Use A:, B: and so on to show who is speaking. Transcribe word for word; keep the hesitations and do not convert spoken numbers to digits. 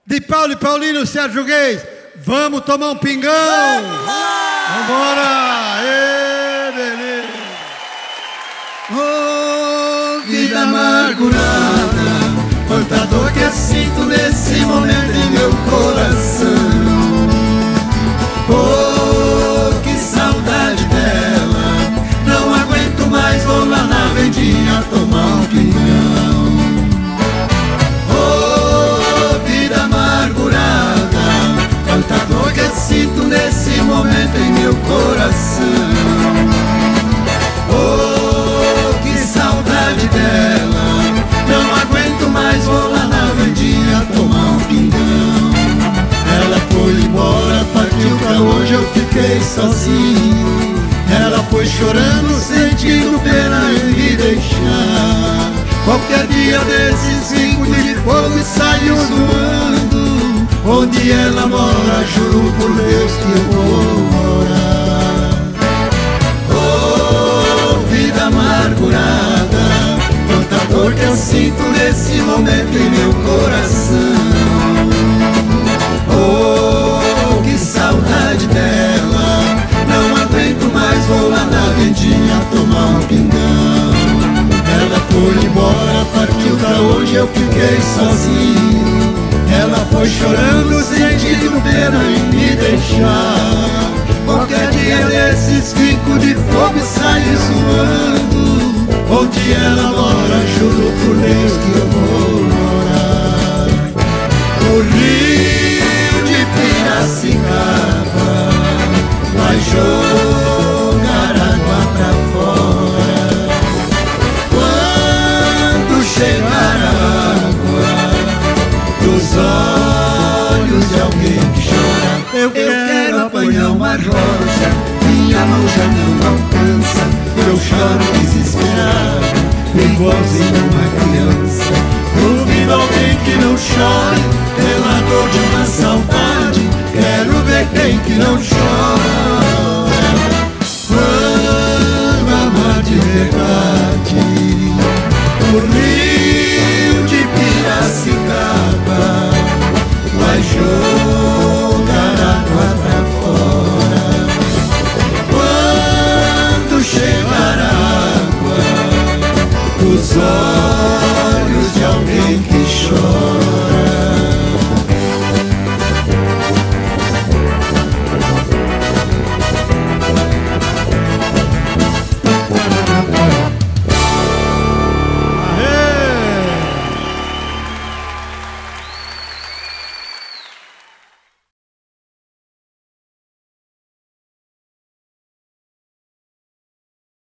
A: de Paulo e Paulino, Sérgio Reis. Vamos tomar um pingão? Vambora! Ê, beleza!
B: Oh, vida amargurada, quanta dor que eu sinto nesse momento em meu coração. Oh, que saudade dela, não aguento mais, vou lá na vendinha tomar um pingão. Oh, vida amargurada, quanta dor que eu sinto nesse momento em meu coração. Oh, que saudade dela, não aguento mais, vou lá na vendinha tomar um pingão. Ela foi embora, partiu pra hoje, eu fiquei sozinho. Ela foi chorando, sentindo pena em me deixar. Qualquer dia desses cinco de fogo e saiu zoando. Onde ela mora, juro por Deus que eu vou morar. Oh, vida amargurada, quanta dor que eu sinto nesse momento em meu coração. Oh, que saudade dela, não aguento mais, vou lá na vendinha tomar um pingão. Ela foi embora, partiu pra hoje, eu fiquei sozinho. Ela foi chorando, sentindo pena em me deixar. Qualquer dia desses fico de fogo e saio zoando. Onde ela mora, juro por Deus que eu vou morar. O rio de Piracicaba vai jogar água pra fora. Quando chegar a água dos olhos de alguém que chora, eu quero apanhar uma rosa, minha mão já não alcança. Eu choro desesperado, igualzinho uma criança. Duvido alguém que não chore pela dor de uma saudade. Quero ver quem que não chora quando amar de verdade. O rio